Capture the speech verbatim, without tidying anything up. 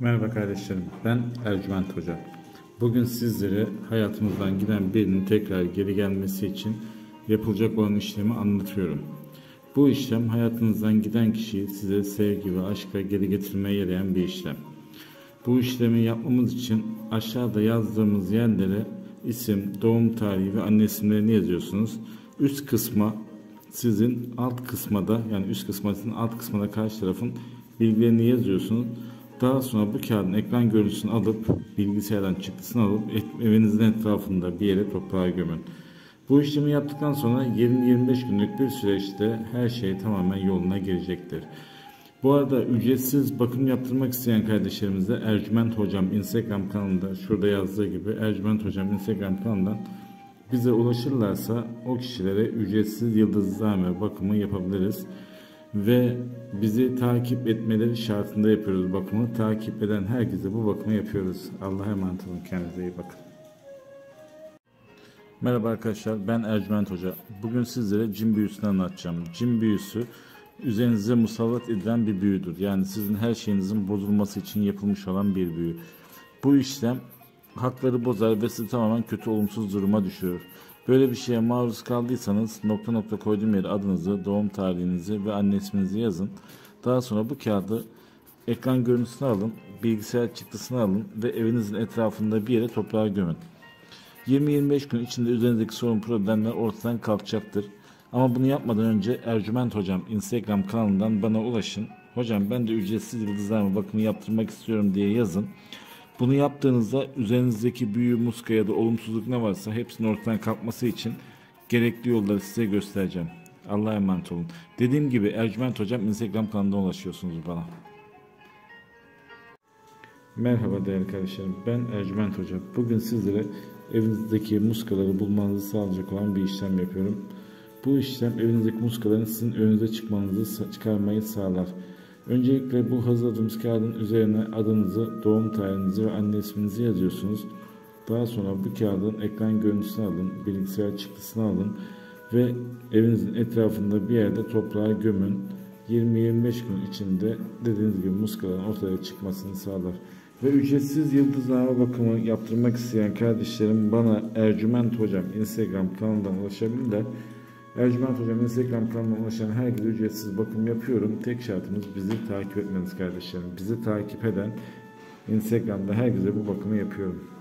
Merhaba kardeşlerim, ben Ercüment Hoca. Bugün sizlere hayatımızdan giden birinin tekrar geri gelmesi için yapılacak olan işlemi anlatıyorum. Bu işlem hayatınızdan giden kişiyi size sevgi ve aşkla geri getirmeye yarayan bir işlem. Bu işlemi yapmamız için aşağıda yazdığımız yerlere isim, doğum tarihi ve anne isimlerini yazıyorsunuz. Üst kısma sizin, alt kısma da yani üst kısma sizin, alt kısma da karşı tarafın bilgilerini yazıyorsunuz. Daha sonra bu kağıdın ekran görüntüsünü alıp bilgisayardan çıktısını alıp evinizin etrafında bir yere toprağa gömün. Bu işlemi yaptıktan sonra yirmi yirmi beş günlük bir süreçte her şey tamamen yoluna girecektir. Bu arada ücretsiz bakım yaptırmak isteyen kardeşlerimize Ercüment Hocam Instagram kanalında şurada yazdığı gibi Ercüment Hocam Instagram kanalından bize ulaşırlarsa o kişilere ücretsiz yıldızlarla bakımı yapabiliriz. Ve bizi takip etmeleri şartında yapıyoruz bakımı. Takip eden herkese bu bakımı yapıyoruz. Allah'a emanet olun. Kendinize iyi bakın. Merhaba arkadaşlar, ben Ercüment Hoca. Bugün sizlere cin büyüsünü anlatacağım. Cin büyüsü üzerinize musallat edilen bir büyüdür. Yani sizin her şeyinizin bozulması için yapılmış olan bir büyü. Bu işlem hakları bozar ve sizi tamamen kötü olumsuz duruma düşürür. Böyle bir şeye maruz kaldıysanız nokta nokta koyduğum yere adınızı, doğum tarihinizi ve anne isminizi yazın. Daha sonra bu kağıdı ekran görüntüsünü alın, bilgisayar çıktısını alın ve evinizin etrafında bir yere toprağa gömün. yirmi yirmi beş gün içinde üzerinizdeki sorun problemler ortadan kalkacaktır. Ama bunu yapmadan önce Ercüment Hocam Instagram kanalından bana ulaşın. Hocam ben de ücretsiz yıldızlarma bakımı yaptırmak istiyorum diye yazın. Bunu yaptığınızda üzerinizdeki büyü, muska ya da olumsuzluk ne varsa hepsinin ortadan kalkması için gerekli yolları size göstereceğim. Allah'a emanet olun. Dediğim gibi Ercüment Hocam Instagram kanalından ulaşıyorsunuz bana. Merhaba değerli kardeşlerim, ben Ercüment Hoca. Bugün sizlere evinizdeki muskaları bulmanızı sağlayacak olan bir işlem yapıyorum. Bu işlem evinizdeki muskaların sizin önünüze çıkmanızı çıkarmayı sağlar. Öncelikle bu hazırladığımız kağıdın üzerine adınızı, doğum tarihinizi ve anne isminizi yazıyorsunuz. Daha sonra bu kağıdın ekran görüntüsünü alın, bilgisayar çıktısını alın ve evinizin etrafında bir yerde toprağa gömün. yirmi yirmi beş gün içinde dediğiniz gibi muskaların ortaya çıkmasını sağlar. Ve ücretsiz yıldızlama bakımı yaptırmak isteyen kardeşlerim bana Ercüment Hocam Instagram kanalından ulaşabilirler. Ercüment Hocam Instagram kanalına ulaşan herkese ücretsiz bakım yapıyorum. Tek şartımız bizi takip etmeniz kardeşlerim. Bizi takip eden Instagram'da herkese bu bakımı yapıyorum.